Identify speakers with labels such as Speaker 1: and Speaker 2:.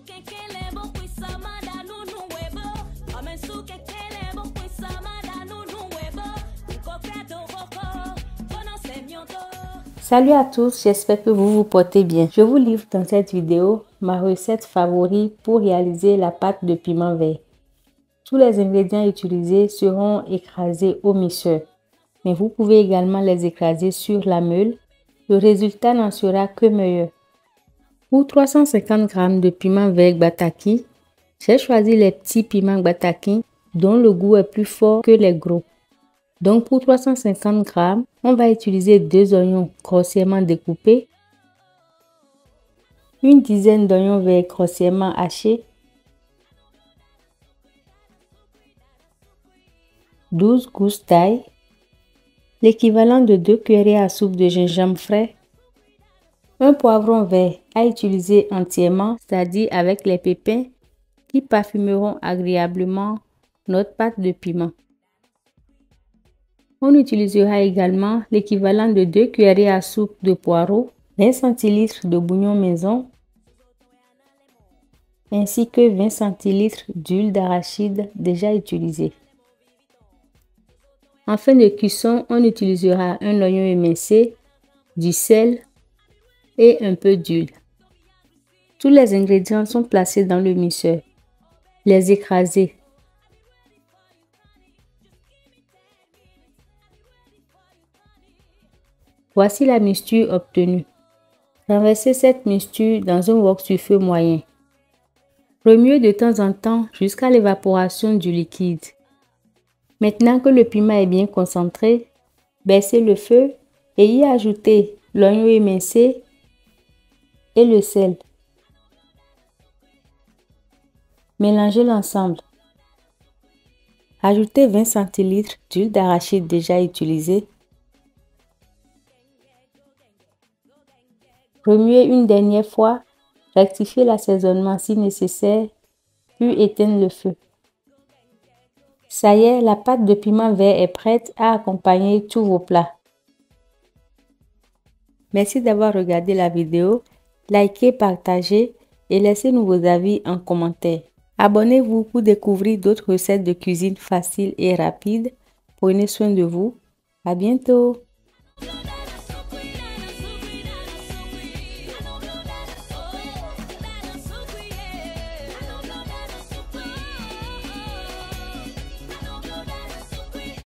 Speaker 1: Salut à tous, j'espère que vous vous portez bien. Je vous livre dans cette vidéo ma recette favorite pour réaliser la pâte de piment vert. Tous les ingrédients utilisés seront écrasés au mixeur, mais vous pouvez également les écraser sur la meule. Le résultat n'en sera que meilleur. Pour 350 g de piment vert Gbataki, j'ai choisi les petits piments Gbataki dont le goût est plus fort que les gros. Donc pour 350 g, on va utiliser 2 oignons grossièrement découpés, une dizaine d'oignons verts grossièrement hachés, 12 gousses d'ail, l'équivalent de 2 cuillerées à soupe de gingembre frais, un poivron vert à utiliser entièrement, c'est-à-dire avec les pépins qui parfumeront agréablement notre pâte de piment. On utilisera également l'équivalent de 2 cuillerées à soupe de poireaux, 20 centilitres de bouillon maison, ainsi que 20 centilitres d'huile d'arachide déjà utilisée. En fin de cuisson, on utilisera un oignon émincé, du sel et un peu d'huile. Tous les ingrédients sont placés dans le mixeur. Les écraser. Voici la mixture obtenue. Renversez cette mixture dans un wok sur feu moyen. Remuez de temps en temps jusqu'à l'évaporation du liquide. Maintenant que le piment est bien concentré, baissez le feu et y ajoutez l'oignon émincé et le sel. Mélangez l'ensemble. Ajoutez 20 centilitres d'huile d'arachide déjà utilisée. Remuez une dernière fois, rectifiez l'assaisonnement si nécessaire, puis éteignez le feu. Ça y est, la pâte de piment vert est prête à accompagner tous vos plats. Merci d'avoir regardé la vidéo. Likez, partagez et laissez-nous vos avis en commentaire. Abonnez-vous pour découvrir d'autres recettes de cuisine faciles et rapides. Prenez soin de vous. À bientôt.